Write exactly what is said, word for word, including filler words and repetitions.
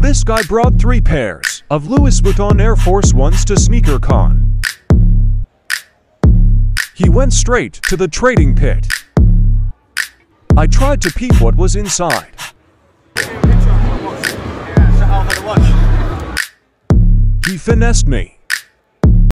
This guy brought three pairs of Louis Vuitton Air Force Ones to SneakerCon. He went straight to the trading pit. I tried to peep what was inside. He finessed me.